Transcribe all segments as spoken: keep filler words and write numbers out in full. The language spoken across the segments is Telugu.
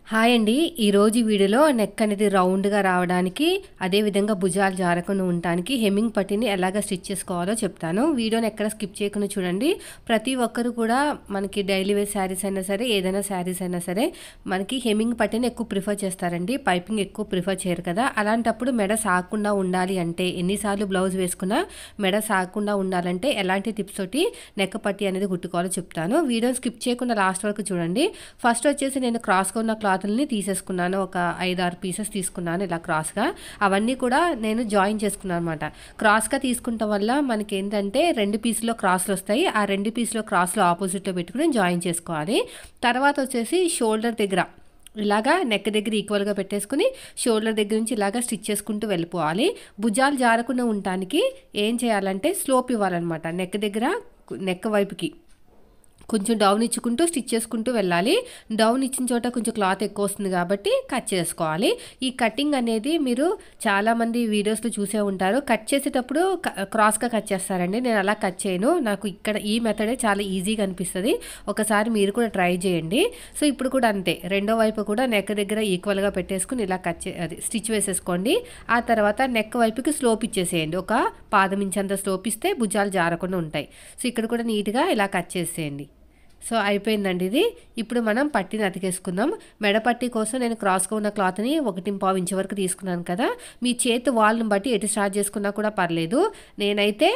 హాయ్ అండి. ఈరోజు ఈ వీడియోలో నెక్ అనేది రౌండ్‌గా రావడానికి, అదేవిధంగా భుజాలు జారకుండా ఉండటానికి హెమ్మింగ్ పట్టీని ఎలాగ స్టిచ్ చేసుకోవాలో చెప్తాను. వీడియోని ఎక్కడ స్కిప్ చేయకుండా చూడండి. ప్రతి ఒక్కరు కూడా మనకి డైలీ వేర్ శారీస్ అయినా సరే, ఏదైనా శారీస్ అయినా సరే మనకి హెమ్మింగ్ పట్టీని ఎక్కువ ప్రిఫర్ చేస్తారండి. పైపింగ్ ఎక్కువ ప్రిఫర్ చేయరు కదా! అలాంటప్పుడు మెడ సాగకుండా ఉండాలి అంటే, ఎన్నిసార్లు బ్లౌజ్ వేసుకున్నా మెడ సాగకుండా ఉండాలంటే ఎలాంటి టిప్స్ తోటి నెక్ పట్టీ అనేది కుట్టుకోవాలో చెప్తాను. వీడియోని స్కిప్ చేయకుండా లాస్ట్ వరకు చూడండి. ఫస్ట్ వచ్చేసి నేను క్రాస్‌గా ఉన్న క్లాతుల్ని తీసేసుకున్నాను. ఒక ఐదు, ఆరు పీసెస్ తీసుకున్నాను ఇలా క్రాస్‌గా. అవన్నీ కూడా నేను జాయిన్ చేసుకున్నాను అనమాట. క్రాస్‌గా తీసుకుంటం వల్ల మనకేంటంటే రెండు పీసులో క్రాస్‌లొస్తాయి. ఆ రెండు పీసులో క్రాస్‌లు ఆపోజిట్‌లో పెట్టుకొని జాయిన్ చేసుకోవాలి. తర్వాత వచ్చేసి షోల్డర్ దగ్గర ఇలాగా నెక్ దగ్గర ఈక్వల్‌గా పెట్టేసుకొని షోల్డర్ దగ్గర నుంచి ఇలాగా స్టిచ్ చేసుకుంటూ వెళ్ళిపోవాలి. భుజాలు జారకుండా ఉండటానికి ఏం చేయాలంటే స్లోప్ ఇవ్వాలన్నమాట. నెక్ దగ్గర నెక్ వైపుకి కొంచెం డౌన్ ఇచ్చుకుంటూ స్టిచ్ చేసుకుంటూ వెళ్ళాలి. డౌన్ ఇచ్చిన చోట కొంచెం క్లాత్ ఎక్కువ వస్తుంది కాబట్టి కట్ చేసుకోవాలి. ఈ కటింగ్ అనేది మీరు చాలామంది వీడియోస్లో చూసే ఉంటారు. కట్ చేసేటప్పుడు క్రాస్గా కట్ చేస్తారండి. నేను అలా కట్ చేయను. నాకు ఇక్కడ ఈ మెథడే చాలా ఈజీగా అనిపిస్తుంది. ఒకసారి మీరు కూడా ట్రై చేయండి. సో ఇప్పుడు కూడా అంతే, రెండో వైపు కూడా నెక్ దగ్గర ఈక్వల్గా పెట్టేసుకుని ఇలా కట్ చే అది స్టిచ్ వేసేసుకోండి. ఆ తర్వాత నెక్ వైపుకి స్లోప్ ఇచ్చేసేయండి. ఒక పాదం ఇంచంత స్లోప్ ఇస్తే భుజాలు జారకుండా ఉంటాయి. సో ఇక్కడ కూడా నీట్గా ఇలా కట్ చేసేయండి. సో అయిపోయిందండి ఇది. ఇప్పుడు మనం పట్టీని అతికేసుకుందాం. మెడ పట్టీ కోసం నేను క్రాస్గా ఉన్న క్లాత్ని ఒకటి పావు ఇంచు వరకు తీసుకున్నాను కదా! మీ చేతి వాల్ని బట్టి ఎటు స్టార్ట్ చేసుకున్నా కూడా పర్లేదు. నేనైతే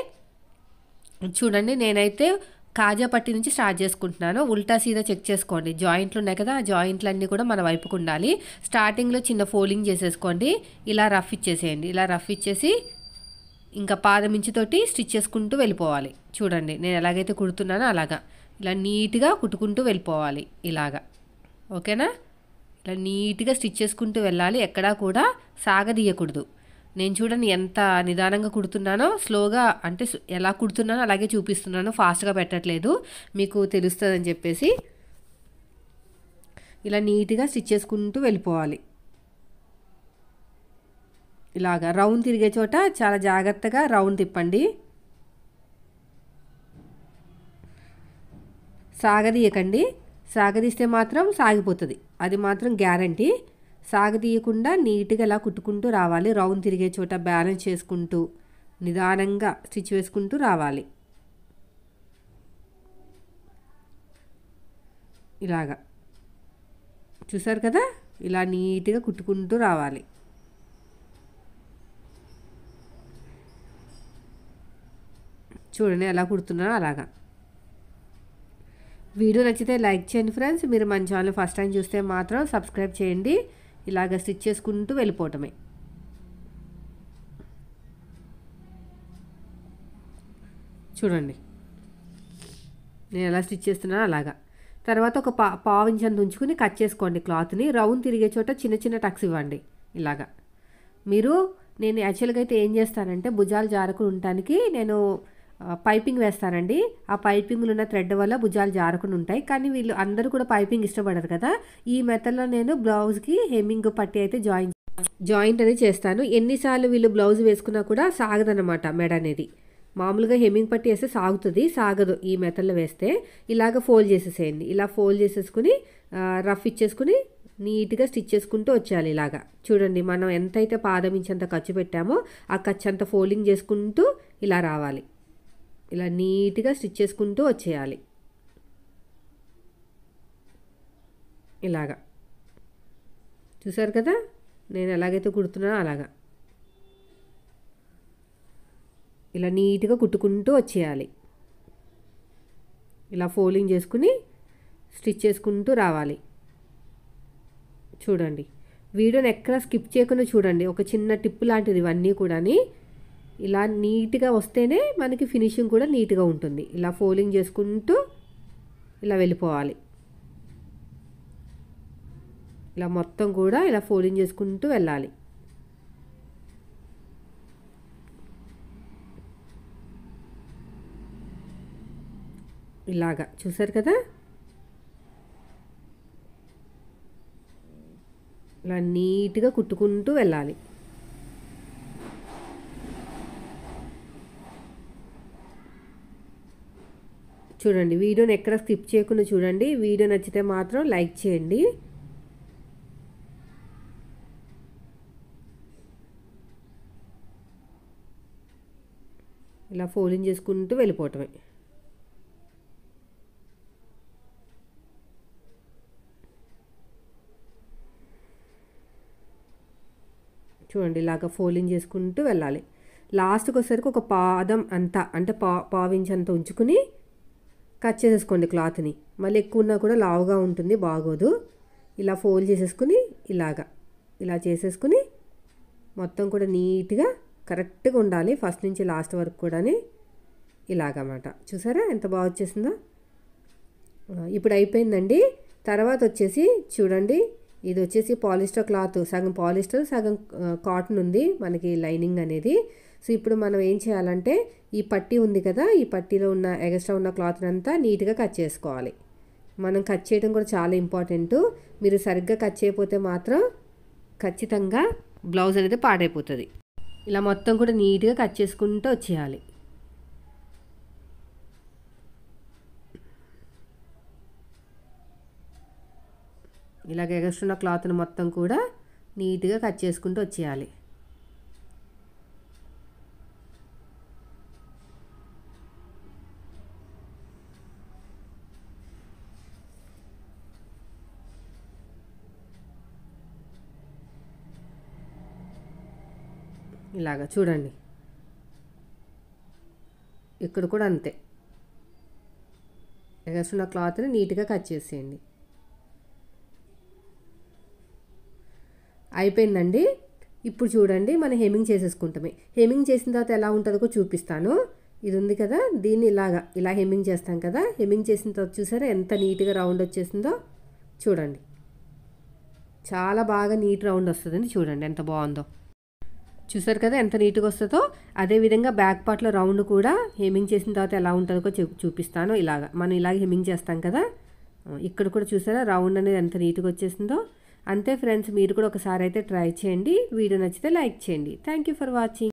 చూడండి, నేనైతే కాజా పట్టీ నుంచి స్టార్ట్ చేసుకుంటున్నాను. ఉల్టా సీదా చెక్ చేసుకోండి. జాయింట్లు ఉన్నాయి కదా, ఆ జాయింట్లు అన్నీ కూడా మన వైపుకు ఉండాలి. స్టార్టింగ్లో చిన్న ఫోల్డింగ్ చేసేసుకోండి. ఇలా రఫ్ ఇచ్చేసేయండి. ఇలా రఫ్ ఇచ్చేసి ఇంకా పాదం ఇంచుతోటి స్టిచ్ చేసుకుంటూ వెళ్ళిపోవాలి. చూడండి నేను ఎలాగైతే కుడుతున్నానో అలాగా ఇలా నీట్గా కుట్టుకుంటూ వెళ్ళిపోవాలి. ఇలాగా ఓకేనా? ఇలా నీట్గా స్టిచ్ చేసుకుంటూ వెళ్ళాలి. ఎక్కడా కూడా సాగదీయకూడదు. నేను చూడండి ఎంత నిదానంగా కుడుతున్నానో, స్లోగా అంటే ఎలా కుడుతున్నానో అలాగే చూపిస్తున్నాను. ఫాస్ట్గా పెట్టట్లేదు, మీకు తెలుస్తుందని చెప్పేసి ఇలా నీట్గా స్టిచ్ చేసుకుంటూ వెళ్ళిపోవాలి. ఇలాగా రౌండ్ తిరిగే చోట చాలా జాగ్రత్తగా రౌండ్ తిప్పండి. సాగదీయకండి. సాగదీస్తే మాత్రం సాగిపోతుంది, అది మాత్రం గ్యారంటీ. సాగదీయకుండా నీట్గా ఇలా కుట్టుకుంటూ రావాలి. రౌండ్ తిరిగే చోట బ్యాలెన్స్ చేసుకుంటూ నిదానంగా స్టిచ్ వేసుకుంటూ రావాలి. ఇలాగా చూసారు కదా, ఇలా నీట్గా కుట్టుకుంటూ రావాలి. చూడండి ఎలా కుడుతున్నానో అలాగా. వీడియో నచ్చితే లైక్ చేయండి ఫ్రెండ్స్. మీరు మన ఛానల్ ఫస్ట్ టైం చూస్తే మాత్రం సబ్స్క్రైబ్ చేయండి. ఇలాగ స్టిచ్ చేసుకుంటూ వెళ్ళిపోవటమే. చూడండి నేను ఎలా స్టిచ్ చేస్తున్నానో అలాగా. తర్వాత ఒక పా పావు ఇంచ్ అంత ఉంచుకుని కట్ చేసుకోండి క్లాత్ని. రౌండ్ తిరిగే చోట చిన్న చిన్న టక్స్ ఇవ్వండి. ఇలాగా మీరు నేను యాక్చువల్గా అయితే ఏం చేస్తానంటే భుజాలు జారకుండా ఉండటానికి నేను పైపింగ్ వేస్తానండి. ఆ పైపింగ్లో ఉన్న థ్రెడ్ వల్ల భుజాలు జారకుండా ఉంటాయి. కానీ వీళ్ళు అందరూ కూడా పైపింగ్ ఇష్టపడరు కదా. ఈ మెథడ్లో నేను బ్లౌజ్కి హెమ్మింగ్ పట్టీ అయితే జాయిన్ జాయింట్ అనేది చేస్తాను. ఎన్నిసార్లు వీళ్ళు బ్లౌజ్ వేసుకున్నా కూడా సాగదన్నమాట మెడ అనేది. మామూలుగా హెమ్మింగ్ పట్టీ వేస్తే సాగుతుంది, సాగదు ఈ మెథడ్లో వేస్తే. ఇలాగ ఫోల్డ్ చేసేసేయండి. ఇలా ఫోల్డ్ చేసేసుకుని రఫ్ ఇచ్చేసుకుని నీట్గా స్టిచ్ చేసుకుంటూ వచ్చేయాలి. ఇలాగా చూడండి, మనం ఎంతైతే పాదం ఇంచంత ఖర్చు పెట్టామో ఆ ఖర్చు అంత ఫోల్డింగ్ చేసుకుంటూ ఇలా రావాలి. ఇలా నీట్గా స్టిచ్ చేసుకుంటూ వచ్చేయాలి. ఇలాగా చూసారు కదా, నేను ఎలాగైతే కుడుతున్నానో అలాగా ఇలా నీట్గా కుట్టుకుంటూ వచ్చేయాలి. ఇలా ఫోల్డింగ్ చేసుకుని స్టిచ్ చేసుకుంటూ రావాలి. చూడండి వీడియోని ఎక్కడ స్కిప్ చేయకుండా చూడండి. ఒక చిన్న టిప్ లాంటిది ఇవన్నీ కూడా. ఇలా నీట్గా వస్తేనే మనకి ఫినిషింగ్ కూడా నీట్గా ఉంటుంది. ఇలా ఫోల్డింగ్ చేసుకుంటూ ఇలా వెళ్ళిపోవాలి. ఇలా మొత్తం కూడా ఇలా ఫోల్డింగ్ చేసుకుంటూ వెళ్ళాలి. ఇలాగా చూసారు కదా, ఇలా నీట్గా కుట్టుకుంటూ వెళ్ళాలి. చూడండి వీడియోని ఎక్కడ స్కిప్ చేయకుండా చూడండి. వీడియో నచ్చితే మాత్రం లైక్ చేయండి. ఇలా ఫోల్డింగ్ చేసుకుంటూ వెళ్ళిపోవటమే. చూడండి ఇలాగ ఫోల్డింగ్ చేసుకుంటూ వెళ్ళాలి. లాస్ట్కి వచ్చేసరికి ఒక పాదం అంతా అంటే పా పావించి అంత ఉంచుకుని కట్ చేసేసుకోండి క్లాత్ని. మళ్ళీ ఎక్కువ ఉన్నా కూడా లావుగా ఉంటుంది, బాగోదు. ఇలా ఫోల్డ్ చేసేసుకుని ఇలాగా ఇలా చేసేసుకుని మొత్తం కూడా నీట్గా కరెక్ట్గా ఉండాలి ఫస్ట్ నుంచి లాస్ట్ వరకు కూడా. ఇలాగన్నమాట. చూసారా ఎంత బాగా వచ్చేసిందో. ఇప్పుడు అయిపోయిందండి. తర్వాత వచ్చేసి చూడండి, ఇది వచ్చేసి పాలిస్టర్ క్లాత్, సగం పాలిస్టర్ సగం కాటన్ ఉంది మనకి లైనింగ్ అనేది. సో ఇప్పుడు మనం ఏం చేయాలంటే ఈ పట్టీ ఉంది కదా, ఈ పట్టీలో ఉన్న ఎక్స్ట్రా ఉన్న క్లాత్ అంతా నీట్గా కట్ చేసుకోవాలి. మనం కట్ చేయడం కూడా చాలా ఇంపార్టెంట్. మీరు సరిగ్గా కట్ చేయకపోతే మాత్రం ఖచ్చితంగా బ్లౌజ్ అనేది పాడైపోతుంది. ఇలా మొత్తం కూడా నీట్గా కట్ చేసుకుంటూ వచ్చేయాలి. ఇలాగ ఎగస్ట్రున్న క్లాత్ని మొత్తం కూడా నీట్గా కట్ చేసుకుంటూ వచ్చేయాలి. ఇలాగా చూడండి, ఇక్కడ కూడా అంతే. ఎగస్ట్రున్న క్లాత్ని నీట్గా కట్ చేసేయండి. అయిపోయిందండి. ఇప్పుడు చూడండి మనం హెమ్మింగ్ చేసేసుకుంటామే. హెమ్మింగ్ చేసిన తర్వాత ఎలా ఉంటుందో చూపిస్తాను. ఇది ఉంది కదా, దీన్ని ఇలాగా ఇలా హెమ్మింగ్ చేస్తాం కదా. హెమ్మింగ్ చేసిన తర్వాత చూసారా ఎంత నీట్గా రౌండ్ వచ్చేసిందో. చూడండి చాలా బాగా నీట్ రౌండ్ వస్తుందండి. చూడండి ఎంత బాగుందో. చూసారు కదా ఎంత నీట్గా వస్తుందో. అదేవిధంగా బ్యాక్ పార్ట్లో రౌండ్ కూడా హెమ్మింగ్ చేసిన తర్వాత ఎలా ఉంటుందో చూ చూపిస్తాను ఇలాగా మనం ఇలాగ హెమ్మింగ్ చేస్తాం కదా, ఇక్కడ కూడా చూసారా రౌండ్ అనేది ఎంత నీట్గా వచ్చేసిందో. అంతే ఫ్రెండ్స్, మీరు కూడా ఒకసారి అయితే ట్రై చేయండి. వీడియో నచ్చితే లైక్ చేయండి. Thank you for watching.